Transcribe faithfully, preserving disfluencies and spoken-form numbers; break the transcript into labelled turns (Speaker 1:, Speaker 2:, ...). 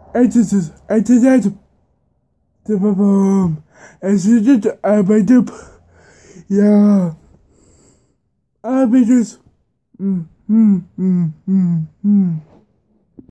Speaker 1: Het is het is het. De boom. Es ist het Arbeit op. Ja. Arbeit is. Mm, mm, mm, mm, mm.